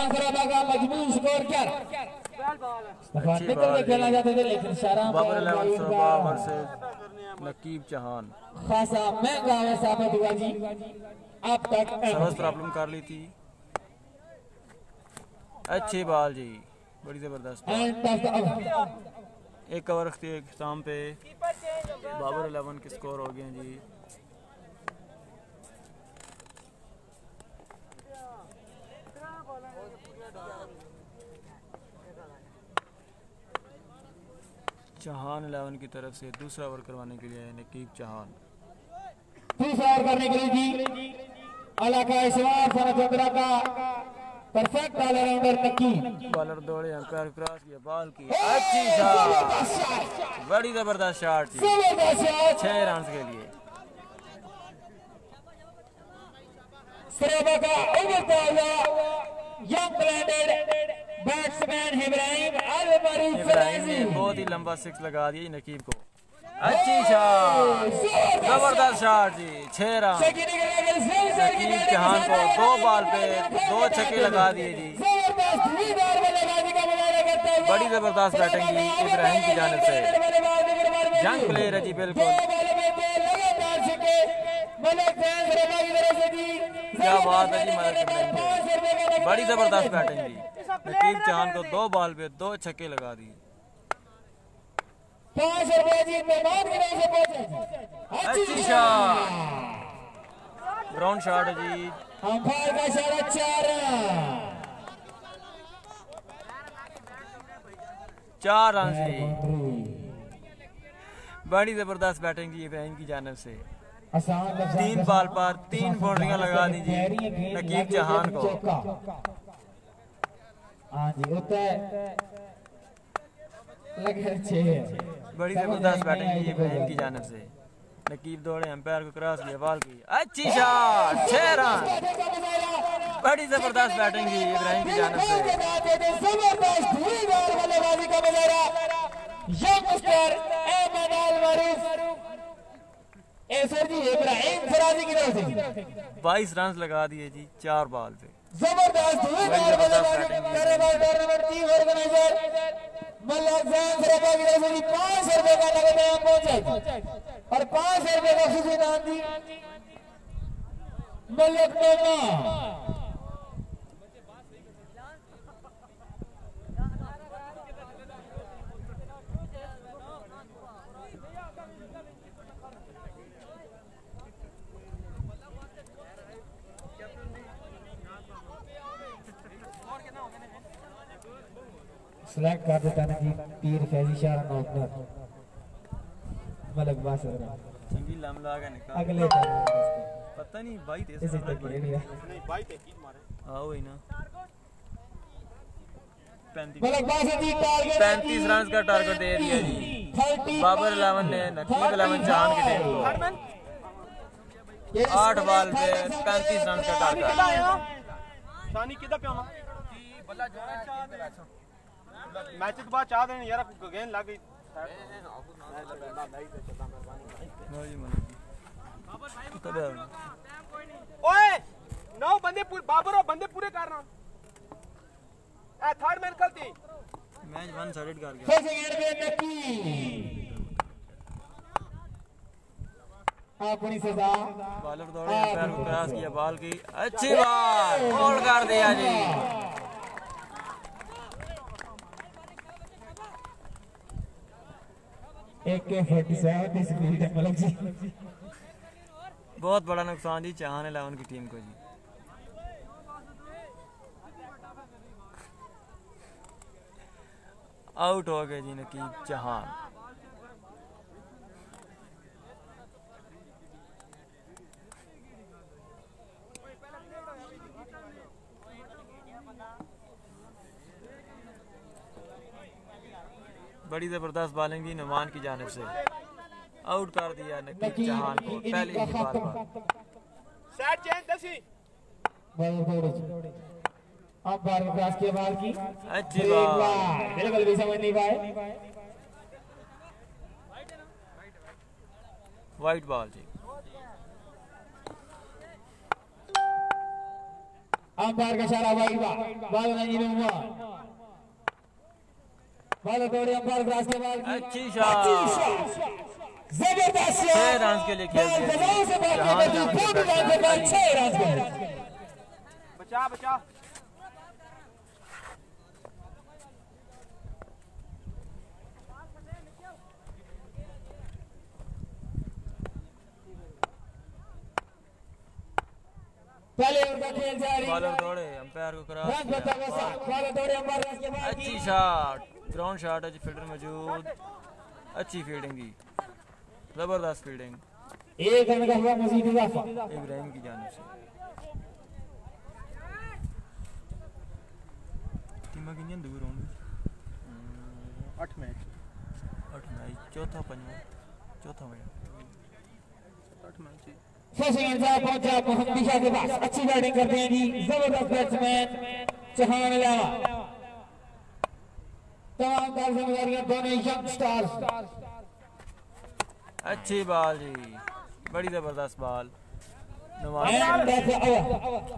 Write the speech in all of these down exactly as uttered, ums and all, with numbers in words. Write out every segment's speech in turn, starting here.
सराबा का मजमून स्कोर क्या निकल के खेलना चाहते थे लेकिन बाबर इलेवन सराबा वर्सेस नकीब चौहान खासा महंगा है साबित हुआ जी। अब तक सर्विस प्रॉब्लम कर ली थी। अच्छी बाल जी, बड़ी जबरदस्त। एक ओवर इख्तिताम पे बाबर इलेवन के स्कोर हो गए जी। चौहान इलेवन की तरफ से दूसरा ओवर करवाने के लिए नकीब चौहान दूसरा ओवर करने के लिए जी अलाका इस्वार फरचंद्रा का परफेक्ट ऑलराउंडर नकीब बॉलर दौड़े अंपायर क्रॉस किया बॉल की अच्छी शॉट, बड़ी जबरदस्त शॉट थी छह रन के लिए। सराबा का उभरता हुआ young branded batsman Ibrahim Ibrahim ने बहुत ही लंबा सिक्स लगा दिया नकीब को। अच्छी शॉट, जबरदस्त शॉट जी, छह रन। नकीब चौहान को दो बॉल पे दो छक्के लगा दिए जी। बड़ी जबरदस्त बैटिंग जी इब्राहिम की जानिब से। यंग प्लेयर है जी बिल्कुल। क्या बात है जी मलिक इब्राहिम, बड़ी जबरदस्त बैटिंग जी। नकीब चौहान को दो बॉल पे दो छक्के लगा दिए। पांच रुपए जी मेहमान की तरफ से पहुंचे। अच्छी शॉट, ग्राउंड शॉट है जी। अंपायर का इशारा चार चार रन से। बड़ी जबरदस्त बैटिंग जी इब्राहिम की जानिब से। तीन बॉल पर तीन बाउंड्रियां लगा दीजिए नकीब चौहान को। हाँ जी होता है लगे छह। बड़ी जबरदस्त बैटिंग की इब्राहिम की जानिब से। नकीब दौड़े अंपायर को क्रॉस किया बॉल की अच्छी शॉट, छह रन। बड़ी जबरदस्त बैटिंग की इब्राहिम की जानिब से। जबरदस्त धुआंधार बल्लेबाजी का मुजाहरा यंगस्टर अहमद अल मारूफ सर जी इब्राहिम फराजी की तरफ से बाईस रन लगा दिए जी चार बॉल पे। जबरदस्त धुआंधार बल्लेबाजी करने वाले टूर्नामेंट ऑर्गेनाइजर मल्लाक जान सराबा की तरफ से पांच रुपए का नगद इनाम पहुंचा और पांच रुपए का खुशी इनाम दी मल्लाक नोमा। सिलेक्ट कर देता ना जी तीर फैजी शाह नौकर मलक बासर चंगी लम लागा निकाल अगले पता नहीं भाई तेज इसी तक नहीं भाई ते की मारे आओ ही ना। मलक बासर जी टारगेट पैंतीस रन का टारगेट दे दिया जी बाबर इलेवन ने नकीब इलेवन चौहान की टीम को। आठ बॉल पे पैंतीस रन का टारगेट। शानी किदा पे आना बल्ला जोड़ा चाह दे मैच के बाद चाह देने यार गेंद लग गई। ओए नौ बंदे बाबर और बंदे पूरे करना ए थर्ड मैन करती मैच वन साइडेड कर गया। सेकंड में नकी अपनी सजा बॉलर दौड़े पैर को क्रॉस किया बॉल की अच्छी बॉल बॉल कर दिया जी। एक के फोर्टी सेवन स्पीड है मलक जी। बहुत बड़ा नुकसान जी चौहान इलेवन की टीम को जी। आउट हो गए जी नकीब चौहान। बड़ी जबरदस्त बॉलिंग की नुमान की जानिब से। आउट कर दिया नकीब चौहान को पहले ही बॉल पर। सेट चेंज दसी अब बार क्रॉस के बाल की अच्छी बॉल बिल्कुल भी समझ नहीं पाए। वाइट बॉल जी। अंपायर का इशारा वाइड बॉल नहीं हुआ बॉल दौड़े अंपायर क्रॉस के बाद अच्छी शॉट जबरदस्त छह रन के लिए खेल दिया बजाओ से बात करती पूर्ण रन के बाद छह रन के बचा बचा पहले ओवर का खेल जारी बॉलर दौड़े अंपायर को क्रॉस रन बता किया बसा बॉल दौड़े अंपायर क्रॉस के बाद अच्छी शॉट ग्राउंड शॉट है जी फील्डर मौजूद अच्छी फील्डिंग की जबरदस्त फील्डिंग एक रन का हुआ मजीद इजाफा इब्राहिम की जानिब से टीम कितनी दूर होंगी आठ मैच आठ मैच चौथा पंजवा चौथा मैच आठ मैच फर्स्ट इंसाफ पहुंचा मोहम्मद दिशा के पास अच्छी बैटिंग करते हैं जी जबरदस्त बैट्समैन चौहान अलावा तमाम कारगुजारियां दोनों यंग स्टार्स अच्छी बॉल जी बड़ी जबरदस्त ball Nawaz and that's over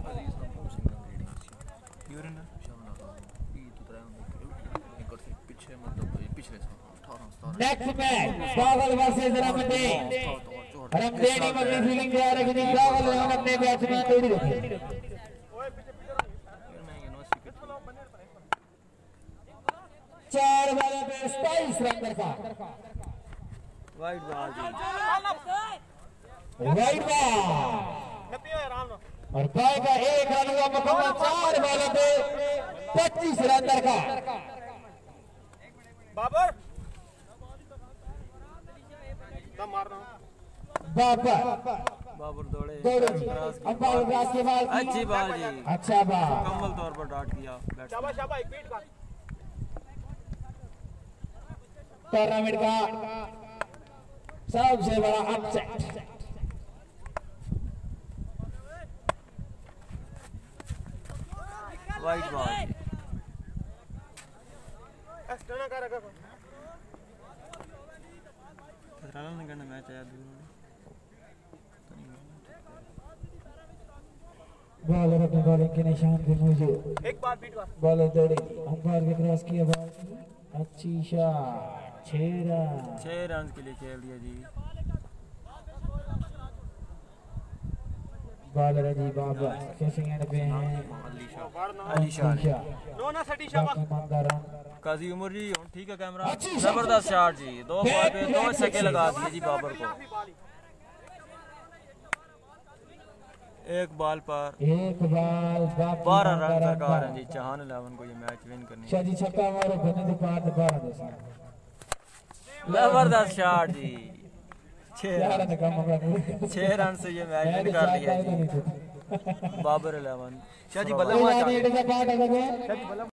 next match बावल वर्सेस रमदेन रमदेनी मगरी फील्डिंग तैयार रखी बावल हम अपने बैट्समैन जोड़ी रखे चार बॉलों पे सताईस रन दरकार वाइड बॉल जी वाइड बॉल और बाय का एक रन हुआ मुकम्मल चार बॉलों पे पच्चीस रन दरकार बाबर दम मारना बाबर बाबर दौड़े दौड़े क्रॉस की अंपायर क्रॉस के बाद अच्छी बॉल जी अच्छा बॉल मुकम्मल तौर पर डॉट किया बैट्समैन शाबाश शाबाश एक बीट का टूर्नामेंट का सबसे बड़ा अपसेट वाइड बॉल जी स्टना कर रखा खतरा ना करना मैच आया दूर बॉलर अपने बॉलिंग के निशान पे मौजूद एक बार बीट का बॉलर दौड़े अंपायर के क्रॉस किया बॉल अच्छी शॉट छह रन छह रन के लिए खेल दिया जी बॉलर है जी बाबर फेसिंग एंड पे हैं अली शाह ने। नो ना सटी शाबाश ईमानदार काजी उमर जी हुन ठीक है कैमरा जबरदस्त शॉट जी दो बॉल पे दो छक्के लगा दिए जी बाबर को एक बॉल पर एक बॉल बाकी बारह रन दरकार हैं जी चौहान इलेवन को ये मैच विन करनी है शादी छक्का मारो बने तो पार तो बारह दस जबरदस्त शॉट जी छह यार रन ने काम अपना छह रन से ये मैच विन कर लिया जी बाबर इलेवन शाह जी बल्ला बल्ला पार्ट है